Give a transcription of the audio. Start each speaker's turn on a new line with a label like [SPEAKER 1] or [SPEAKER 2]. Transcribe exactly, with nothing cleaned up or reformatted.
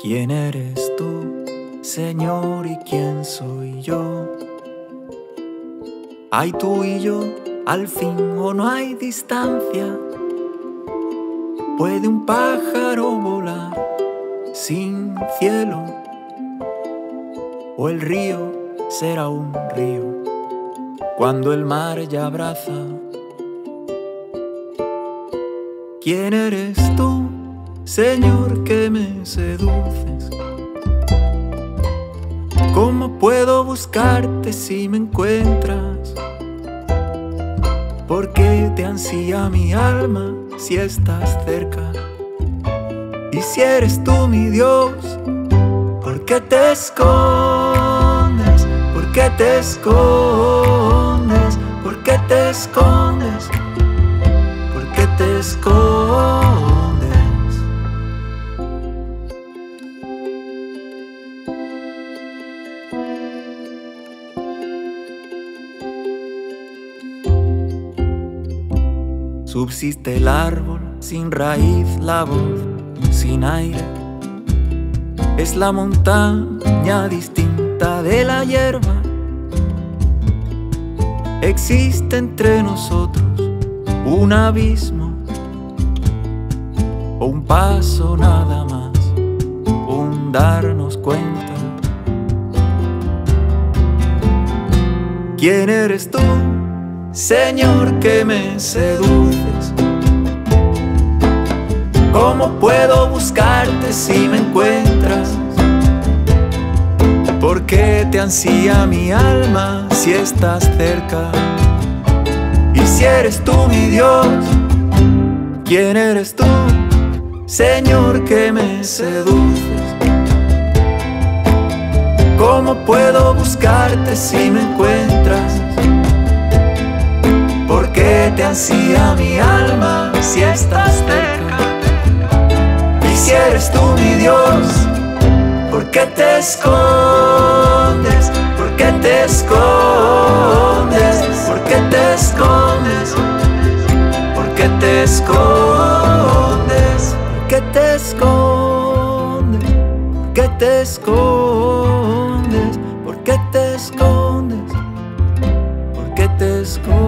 [SPEAKER 1] ¿Quién eres tú, Señor, y quién soy yo? ¿Hay tú y yo al fin o no hay distancia? ¿Puede un pájaro volar sin cielo? ¿O el río será un río cuando el mar ya abraza? ¿Quién eres tú, Señor, que me seduces? ¿Cómo puedo buscarte si me encuentras? ¿Por qué te ansía mi alma si estás cerca? Y si eres tú mi Dios, ¿por qué te escondes? ¿Por qué te escondes? ¿Por qué te escondes? ¿Por qué te escondes? Subsiste el árbol sin raíz, la voz sin aire. Es la montaña distinta de la hierba. Existe entre nosotros un abismo o un paso nada más, un darnos cuenta. ¿Quién eres tú, Señor, que me seduces? ¿Cómo puedo buscarte si me encuentras? ¿Por qué te ansía mi alma si estás cerca? Y si eres tú mi Dios, ¿quién eres tú, Señor, que me seduces? ¿Cómo puedo buscarte si me encuentras? ¿Por qué te ansía mi alma si estás cerca? Y si eres tú mi Dios, ¿por qué te escondes? ¿Por qué te escondes? ¿Por qué te escondes? ¿Por qué te escondes? ¿Por qué te escondes? ¿Por qué te escondes? ¿Por qué te escondes? ¿Por qué te escondes?